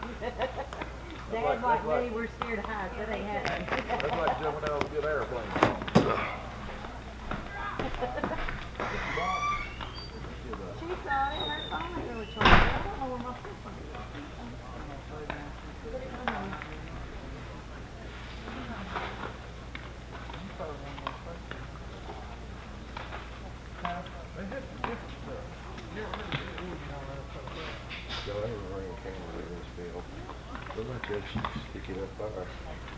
Dad like me, we're scared of heights. That ain't happening. That's like jumping out of a good airplane. She saw it. Her phone ain't really charged. I don't know where my cell phone is. Stick it up there.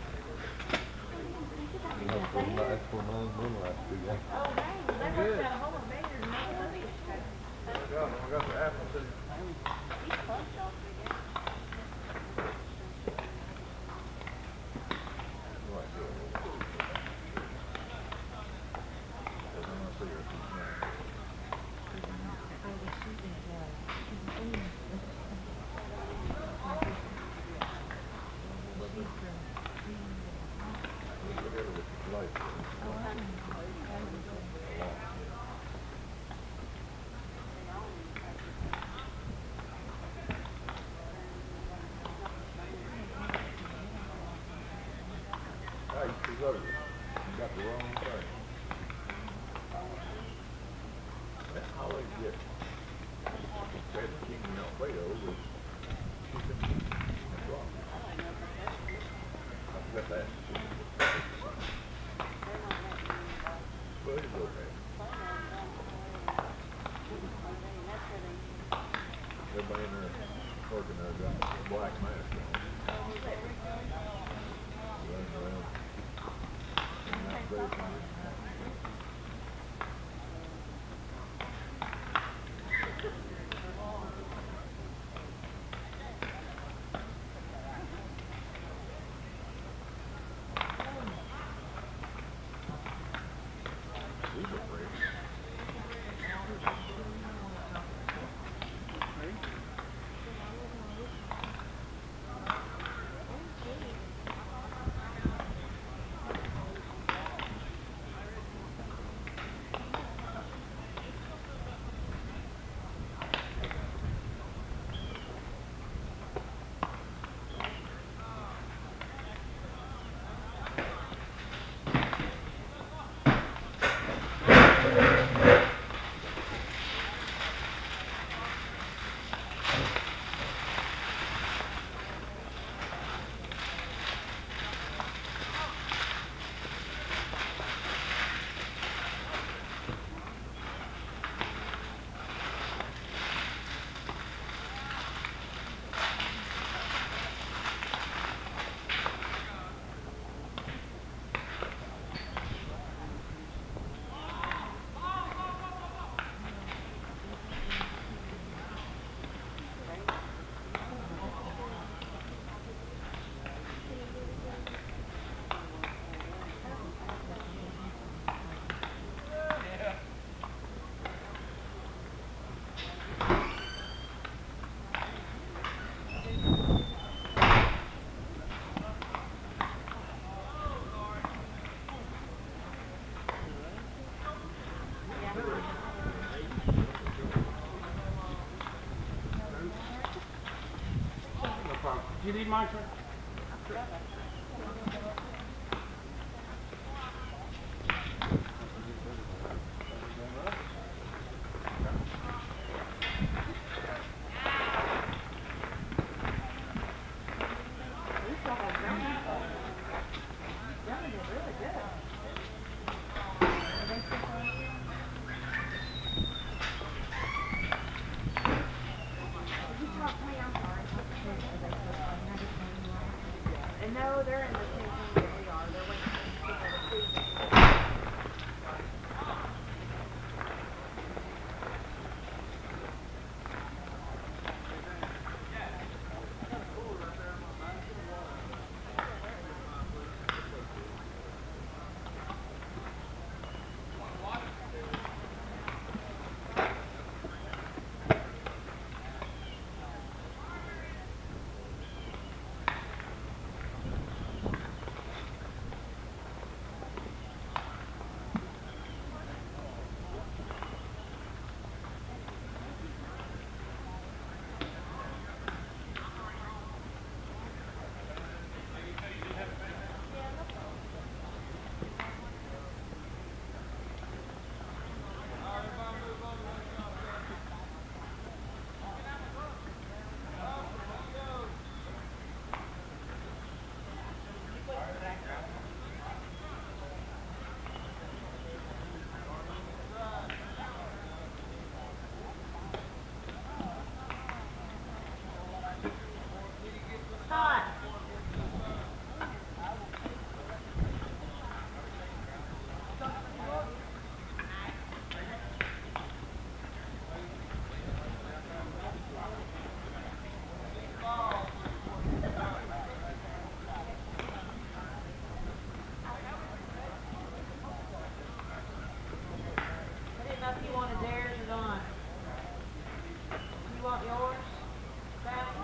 That's for moonlight to do that. Oh, dang. They worked out a whole lot better than I I got the apple too. You got the wrong thing. That's always good. Fred King in Alfredo was that's wrong. I forgot that. But it's okay. Everybody in there working there got a black mask on. Running around. Do you need mine, sir? No, they're in the same thing that we are. They're waiting for the not? I didn't know if you wanted theirs or not. You want yours? Sally?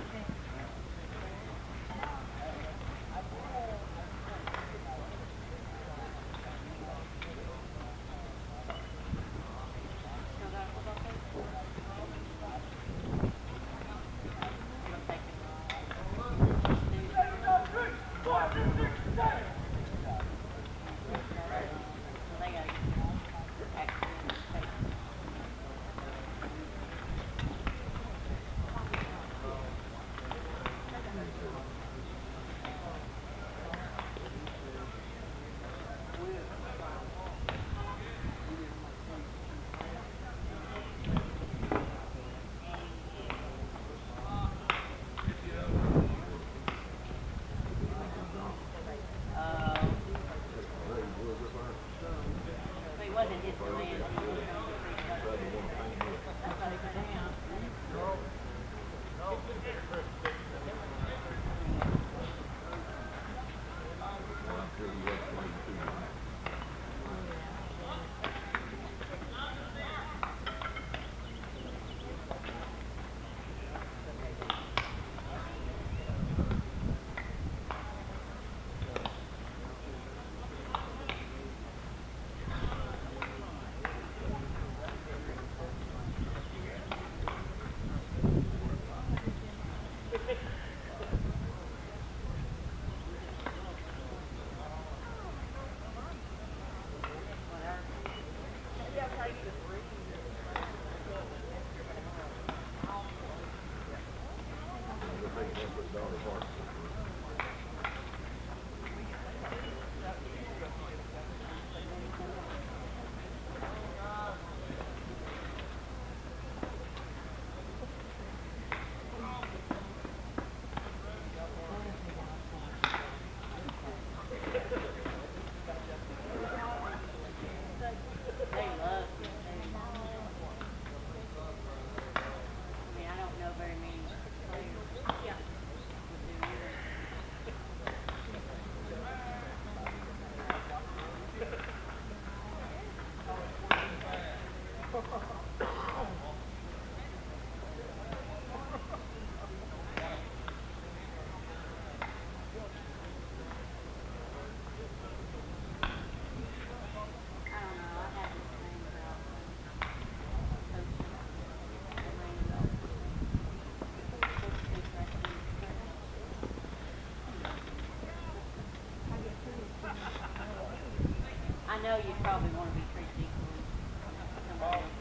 I know you probably want to be treated equally. Somebody else.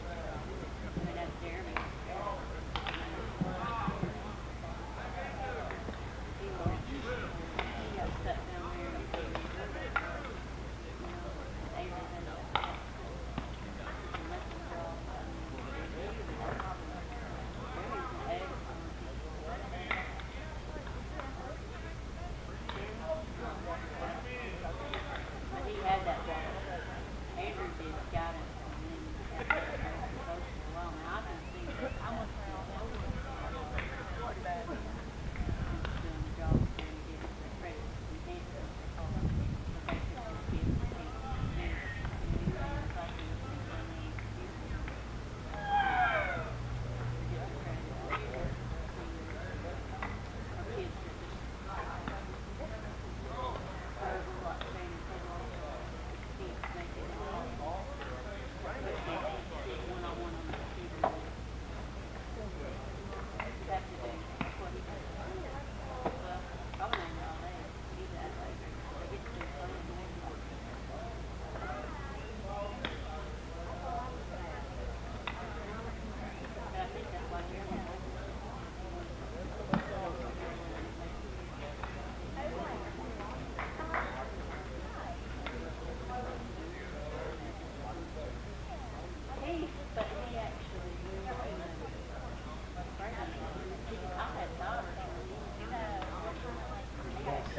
I mean, that's Jeremy. He got stuck down there. Avery had that. But he had that job. Andrew did.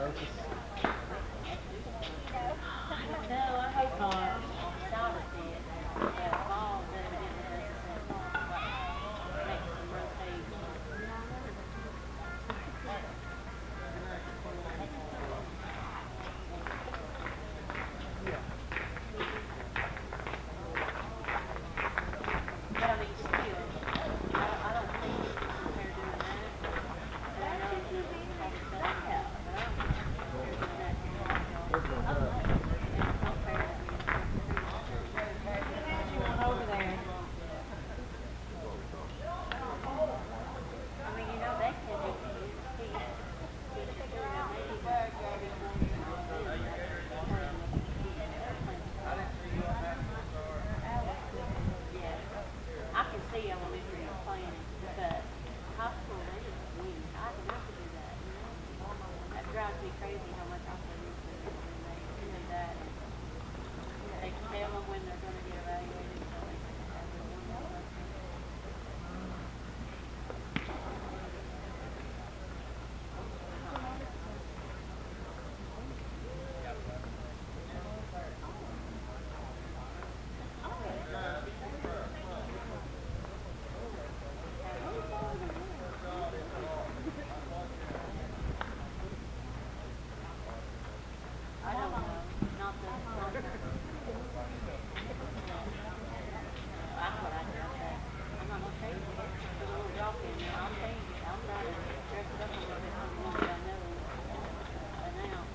basis? No, I hope not. Solid did. But Ball evidently does the same thing. Makes them rotate. But I mean, still, I don't think they're doing that. But I know it's probably set up. But I don't think they're doing that in the backyard. Where's the hub? It's not fair that You want over there. I mean, you know, they can do I can see elementary planning, but high school, they just win. I can never do that, you know? That drives me crazy how much I play this and they do that. They tell them when they're gonna get evaluated, so they can have their own lesson. I don't know, not the. I thought I'd dress that. I'm not gonna change it. Put a little drop in there. I'll change it. I'll try to dress it up a little bit for the one that I know. Announce.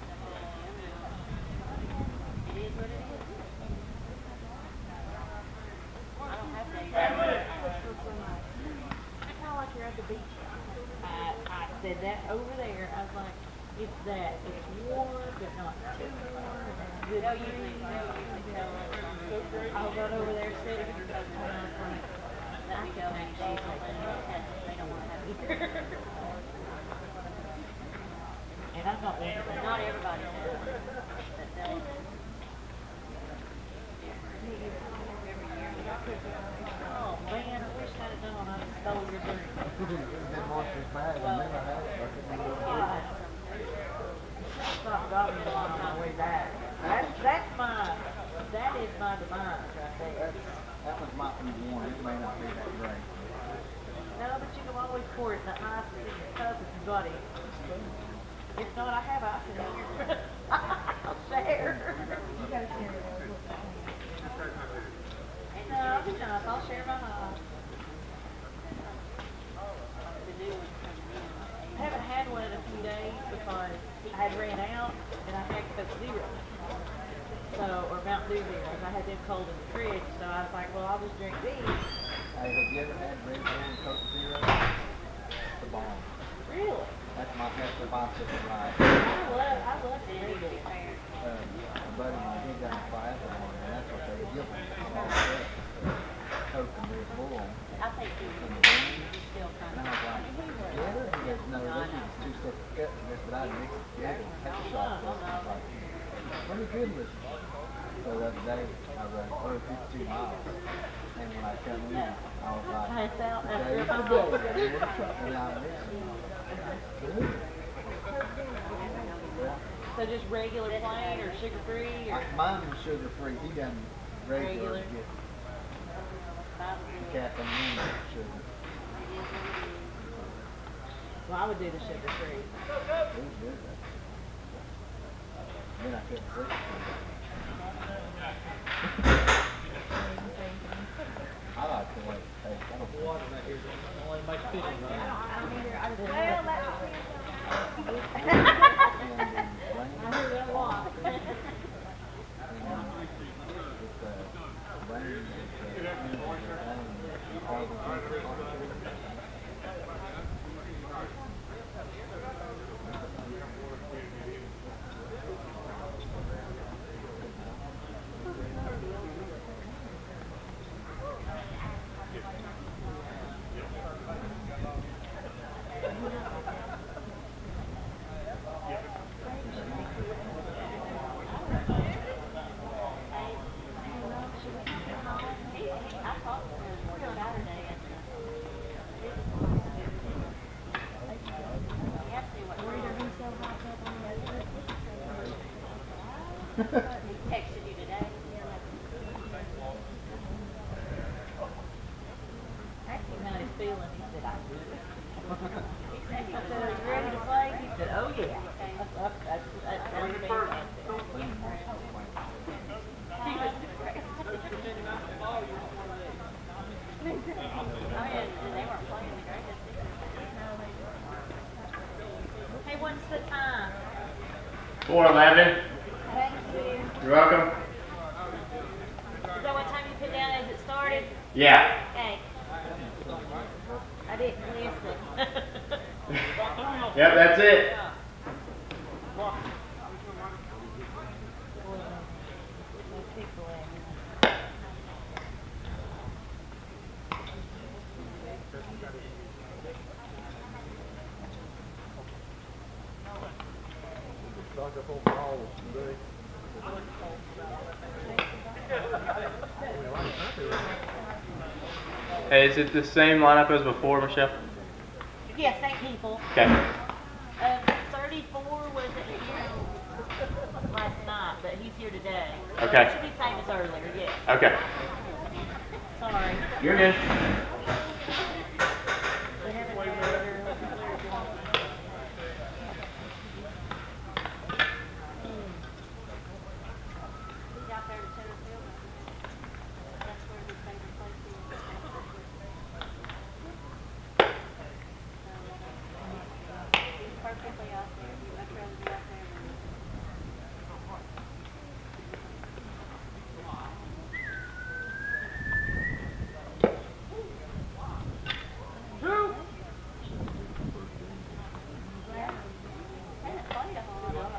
It is what it is. I don't have to. It's kind of like you're at the beach. I said that over there. I was like, it's that. It's warm, but not too warm. And it's good. They'll usually tell us. I was right over there sitting. And I was like, Let me go. And she's like, they don't want to have it here. and I'm not one of them. Not everybody does. But they'll. Oh man, I wish I'd have known. I stole your drink. That monster's bad. I never had it. I couldn't even do it. Something got me on my way back. That is my demise right there. That was my one. It may not be that great. No, but you can always pour it in the ice in your cup if you got it. If not, I have ice in here. I'll share. You gotta share it. No, I'll be nice. I'll share my ice. The new one's coming in. I haven't had one in a few days because I had ran out and I had Coke Zero. So, or Mountain Dew Zeros. I had them cold in the fridge, so I was like, well, I'll just drink these. Hey, have you ever had Red Bull and Coke Zero? The bomb. Really? That's the bicycle ride. I love And Red to Bull. be fair, A buddy of mine, he got a triathlon, and that's what they give them. All that Coke and Red Bull. I think you In the wind. still kind And I of. was like, together? He goes, no, this is two separate cups of this, but I mixed it together and kept the shot. I was like, pretty good with it. So the other day, I was like, 52 miles. And when I come in, I was like, Pass out after today's a the mile. day. I'm gonna try it. And I mixed it. Good. Yeah. So just regular plain or sugar free or Mine was sugar free. He done regular. Regular. Get Probably. caffeine sugar. well, I would do the sugar free. It was good. Then I couldn't sleep. I like the way it tastes. I don't Water right here only makes fishing right. Well, that's I hear that a lot. He texted you today. Asked him how he's feeling. He said, I'm good. He said, are you ready to play? He said, oh yeah. That's fantastic. He was great. I mean, and they weren't playing the greatest either. Hey, what's the time? 4:11. Thank you. You're welcome. Is that what time you put down as it started? Yeah. Okay. I didn't listen. Yep, that's it. Stock up on balls today. Hey, is it the same lineup as before, Michelle? Yeah, same people. Okay. 34 wasn't here last night, but he's here today. Okay. It should be the same as earlier, yes. Okay. Sorry. You're good. We haven't had He's out there in center field. That's where his favorite place is. He's perfectly out there. He'd much rather be out there than hasn't played a whole lot.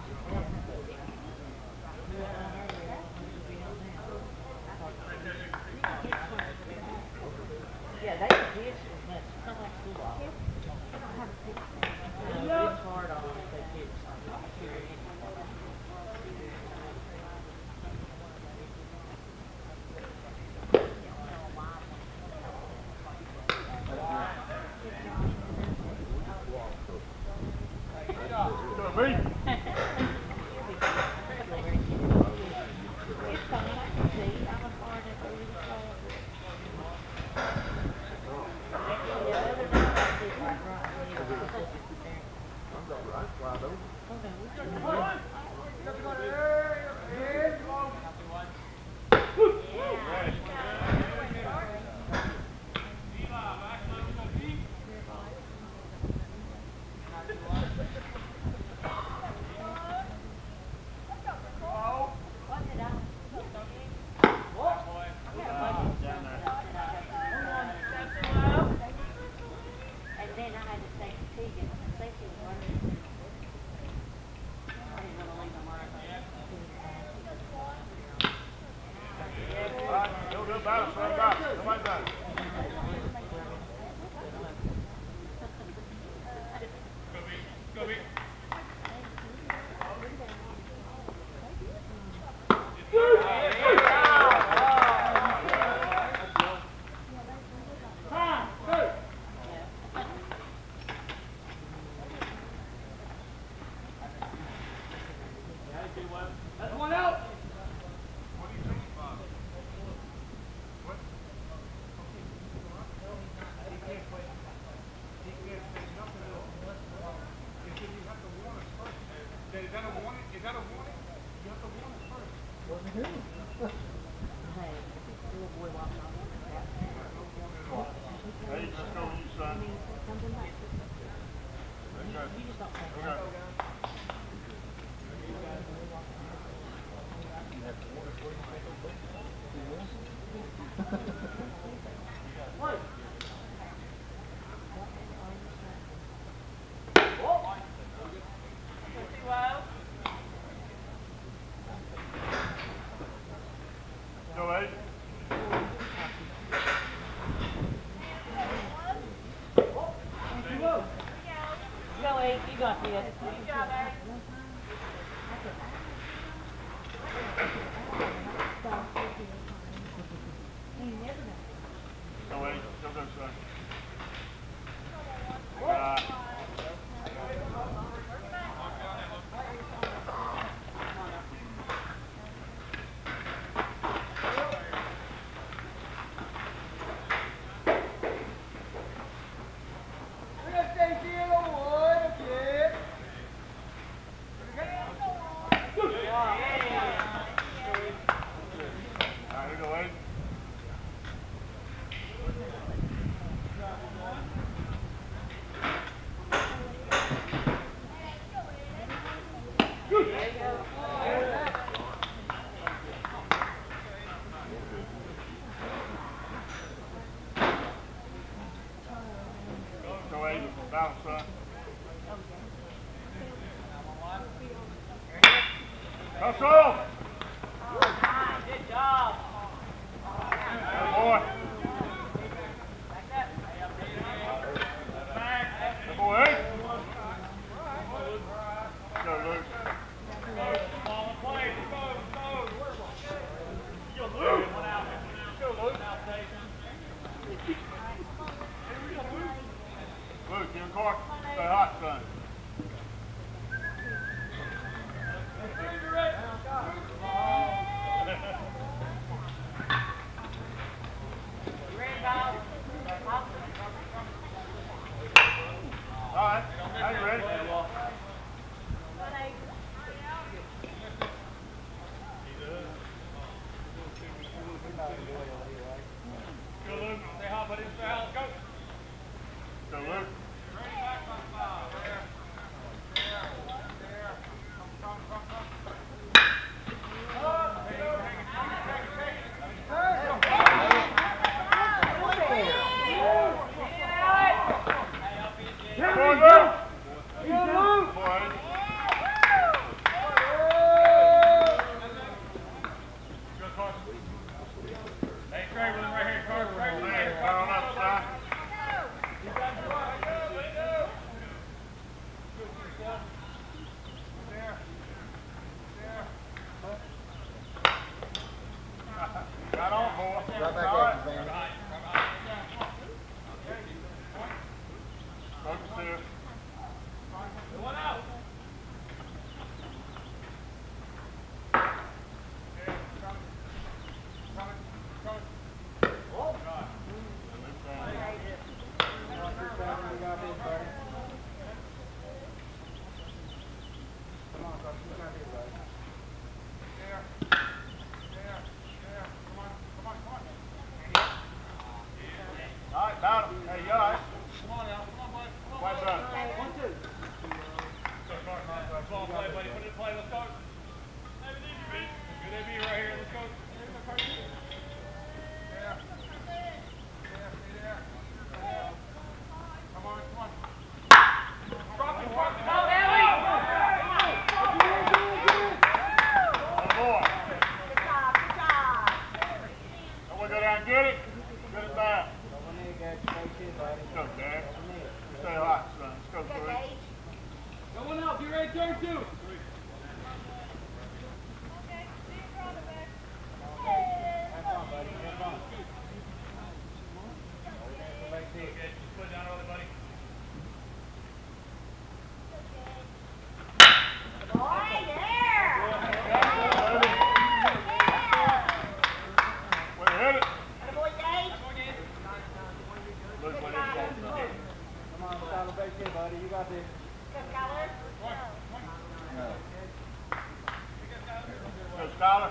Yeah, they can pitch as much. It's not like school ball. They don't have a pitch. No, it's hard on them if they pitch. It's fine, I can see. I'm a part of it. Yeah, other than that, I did like right there. I'm not right, wide open. Okay, we can. What did I? And then I had to say to Tegan, say she was working. I didn't want to leave them working. Hey, little boy walking off the couch. Something like you just don't think that. Go, Abe, you got this. You got it. Good job. Good boy. Good boy, hey. Go, Luke. Luke, you in court? Stay hot, son. All right, now you ready? Go, Luke. Stay hot, buddy. Stay hot. Go. Go, Luke. Got on, boy. Right back All at right. you, Vanny. Focus here. One out. All right, battle. Hey, you all right? Come on now. Come on, buddy. White brother. 1, 2. Ball play, buddy. Put it in play. Let's go. Good AB right here. Let's go. Come on, come on. Drop it, drop it. Good boy. Now we go down and get it. Get it back. Let's go, Dad. Stay hot, son. Let's go, Chris. Going up, you ready, turn 2. Put it down early, buddy. Way to hit it. Look, what it is. Come on, Skylar, back here, buddy. You got this. No. Go, Skylar.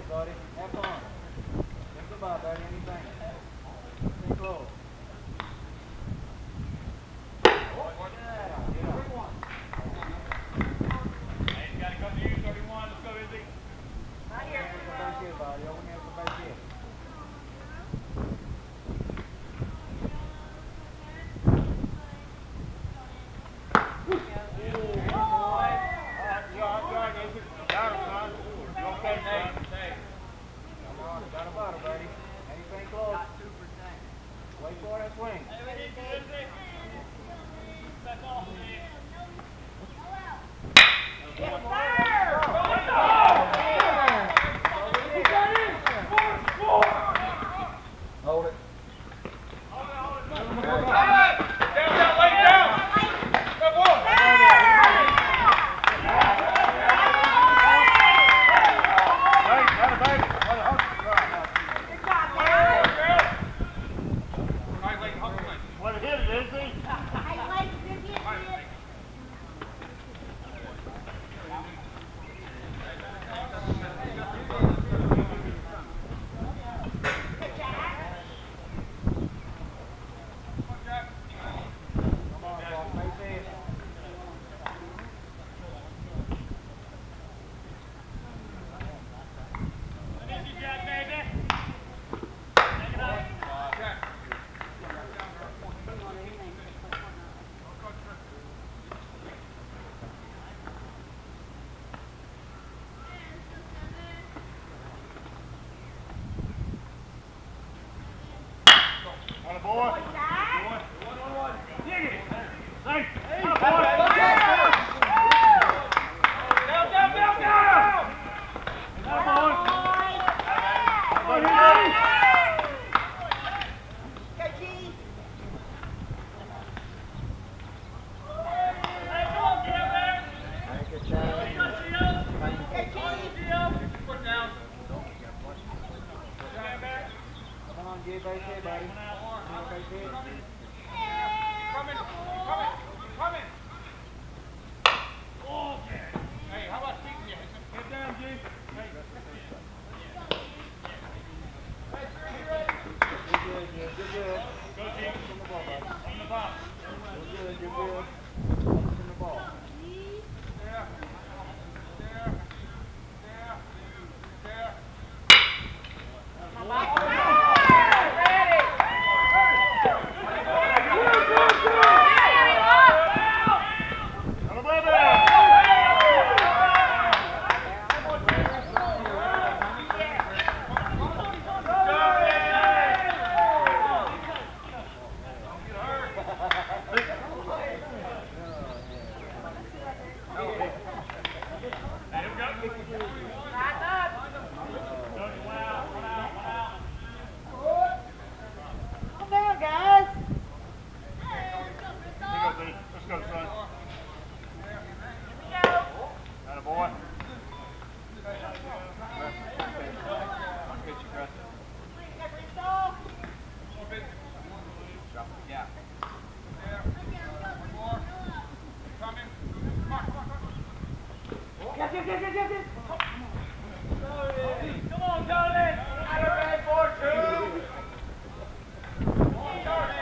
buddy. Have fun. Think goodbye, buddy. Anything. Think close. Hold it.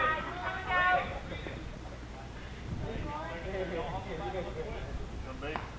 Gonna be.